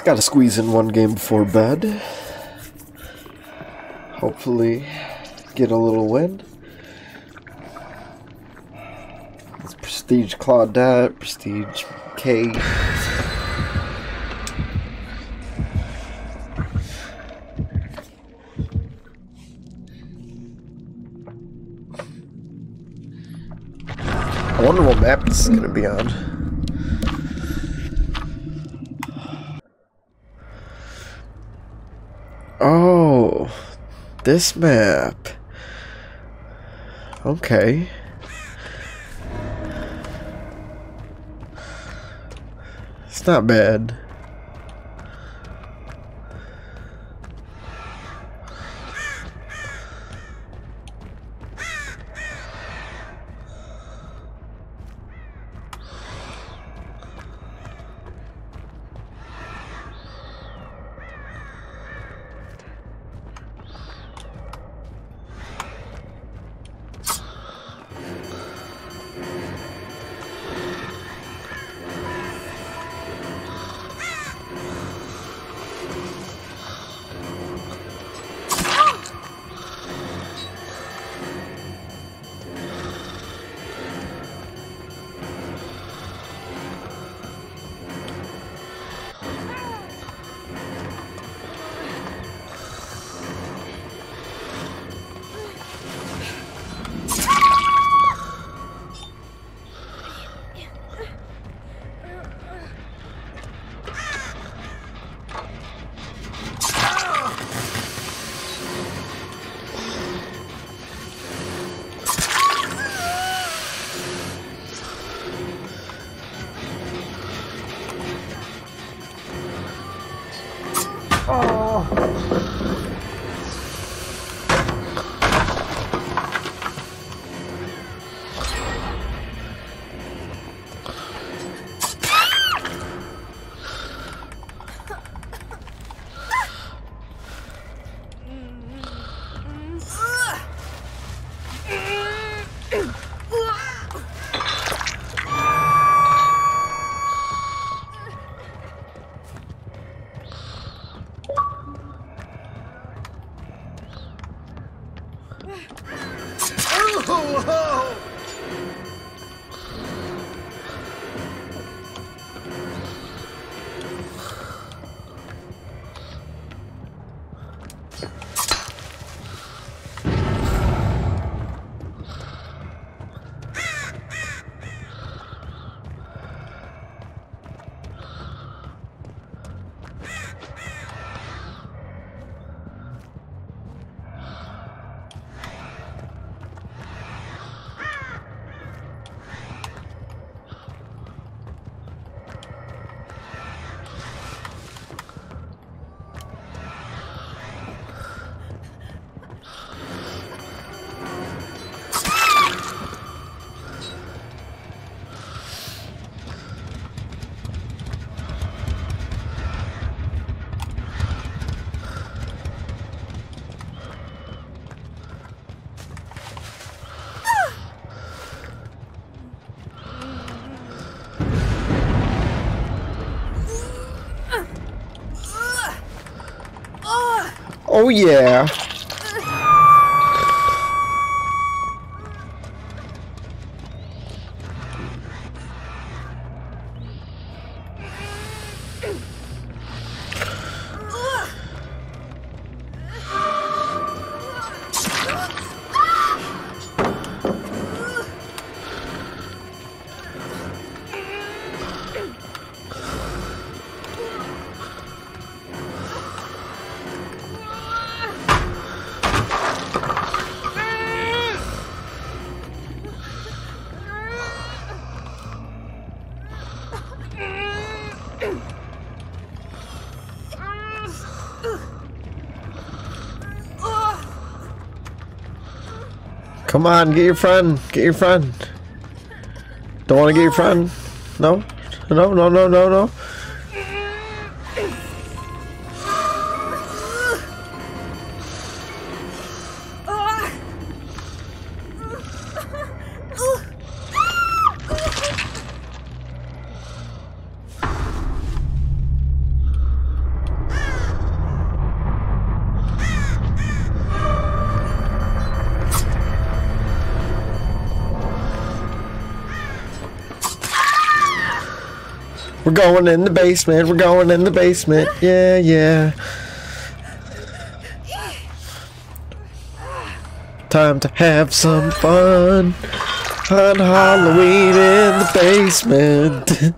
Gotta squeeze in one game before bed. Hopefully get a little win. It's Prestige Claudette, Prestige Kate. I wonder what map this is gonna be on. Oh, this map. Okay. It's not bad. Oh yeah. Come on, get your friend. Get your friend. Don't want to get your friend? No? No, no, no, no, no. We're going in the basement. We're going in the basement. Yeah, yeah. Time to have some fun on Halloween in the basement.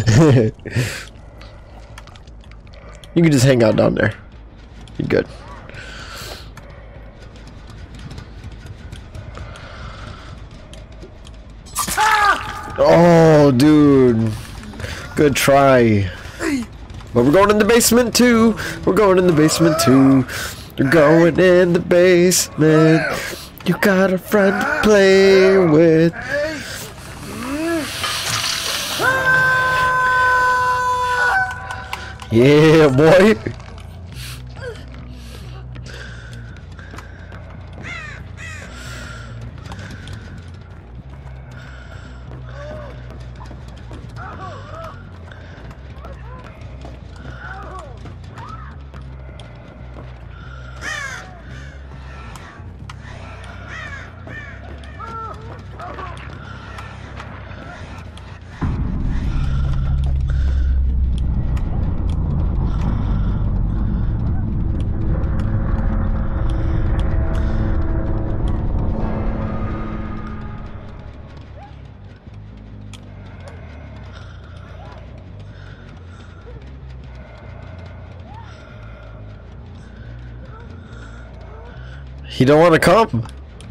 You can just hang out down there. You're good. Oh, dude. Good try. But we're going in the basement too. We're going in the basement too. We're going in the basement. You got a friend to play with. Yeah, boy. He don't want to come.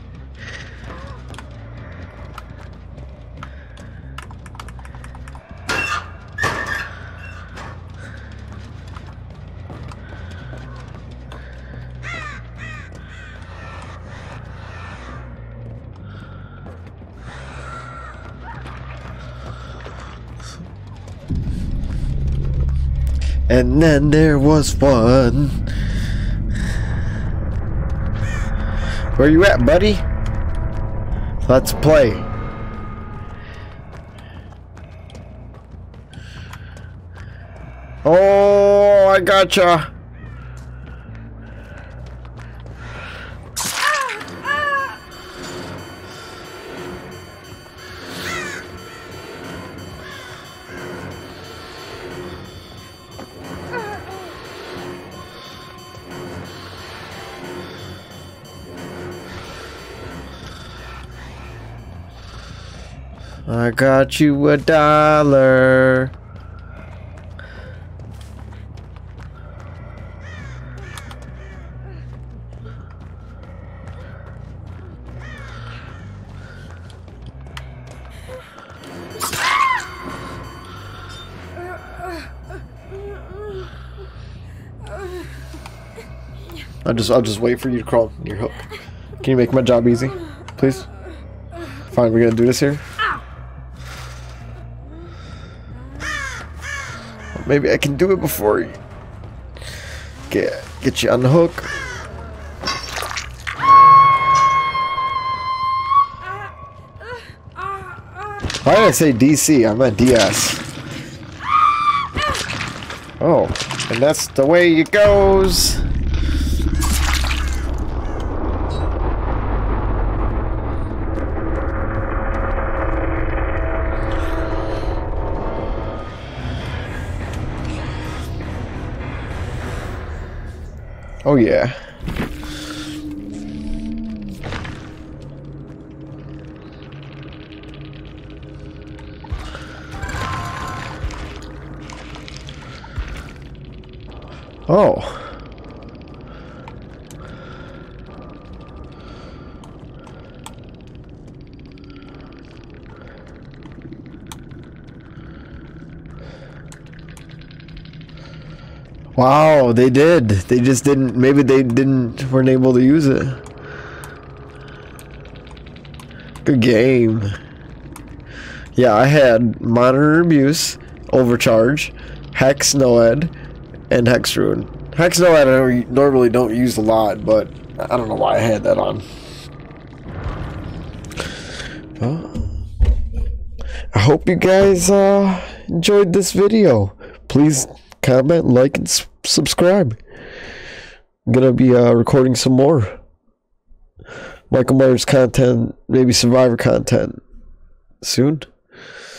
And then there was one. Where you at, buddy? Let's play. Oh, I gotcha. I got you $1. I'll just wait for you to crawl in your hook. Can you make my job easy, please? Fine, we're gonna do this here. Maybe I can do it before you get you on the hook. Why did I say DC? I meant DS. Oh, and that's the way it goes. Oh yeah. Oh. Wow, they did. They just didn't. Maybe they weren't able to use it. Good game. Yeah, I had monitor abuse, overcharge, hex noed, and hex ruin. Hex noed I normally don't use a lot, but I don't know why I had that on. Well, I hope you guys enjoyed this video. Please comment, like, and subscribe. I'm gonna be recording some more Michael Myers content, maybe Survivor content soon.